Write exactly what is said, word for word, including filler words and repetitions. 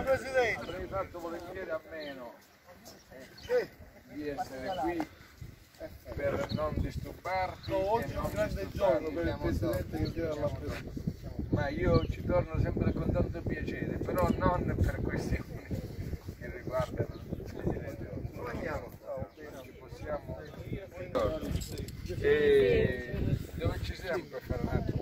Presidente. Avrei fatto volentieri a meno eh, di essere qui per non disturbarti. No, oggi e è un non grande disturbarti. giorno per il Presidente che deve alla Presidenza. Ma io ci torno sempre con tanto piacere, però non per questioni che riguardano il Presidente. Non ci possiamo... E dove ci siamo per fare un attimo?